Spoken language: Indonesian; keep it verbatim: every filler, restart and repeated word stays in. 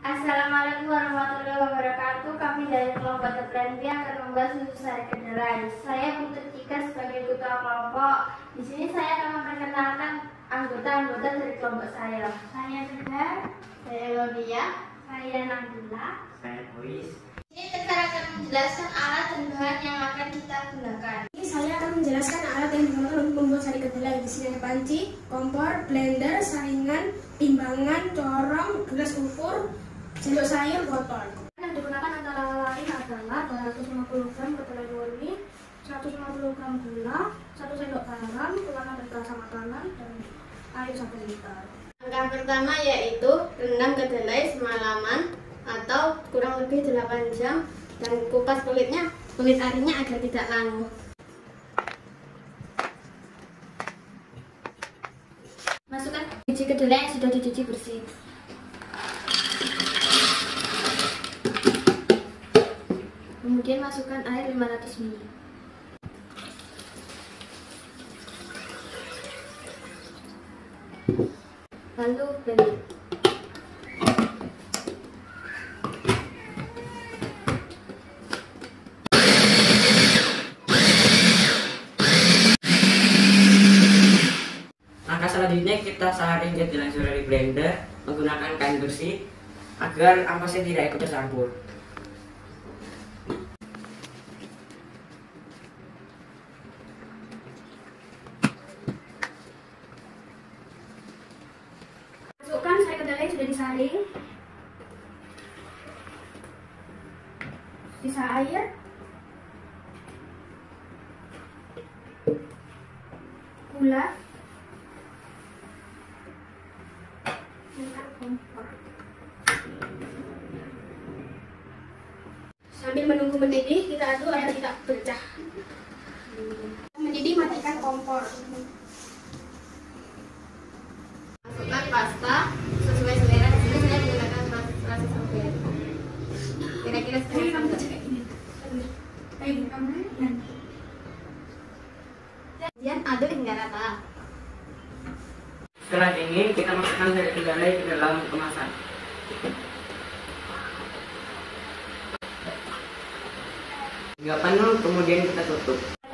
Assalamualaikum warahmatullahi wabarakatuh. Kami dari kelompok Terperanti akan membahas susu sari kedelai. Saya Putri Cika sebagai ketua kelompok. Di sini saya akan memperkenalkan anggota-anggota dari kelompok saya. Saya Tegar, saya Elodia, saya Nabila, saya Bois. Ini Tegar akan menjelaskan alat dan bahan yang akan kita gunakan. Ini saya akan menjelaskan alat yang digunakan untuk membuat sari kedelai. Di sini ada panci, kompor, blender, saringan, timbangan, corong, gelas ukur, sendok sayur, botol. Yang digunakan antara lain adalah dua ratus lima puluh gram kedelai murni, seratus lima puluh gram gula, satu sendok garam, pewarna dan rasa makanan, dan air satu liter. Langkah pertama yaitu rendam kedelai semalaman atau kurang lebih delapan jam dan kupas kulitnya, kulit arinya agar tidak langu. Masukkan biji kedelai yang sudah dicuci bersih. Kemudian masukkan air lima ratus mililiter. Lalu blender. Langkah selanjutnya kita saring kedelai yang sudah di blender menggunakan kain bersih agar ampasnya tidak ikut tercampur. Masukkan sari kedelai yang sudah disaring, sisa air, gula, dan kompor. Sambil menunggu mendidih, kita aduk agar tidak pecah. Mendidih, matikan kompor. Masukkan pasta sesuai selera. Di sini saya menggunakan rasa strawberry. Kira-kira Kayak kamu seperti kayak gini. Kayak gini kamu dan kemudian aduk hingga rata. Setelah dingin, kita masukkan sari kedelai ke dalam kemasan. Hingga penuh, kemudian kita tutup.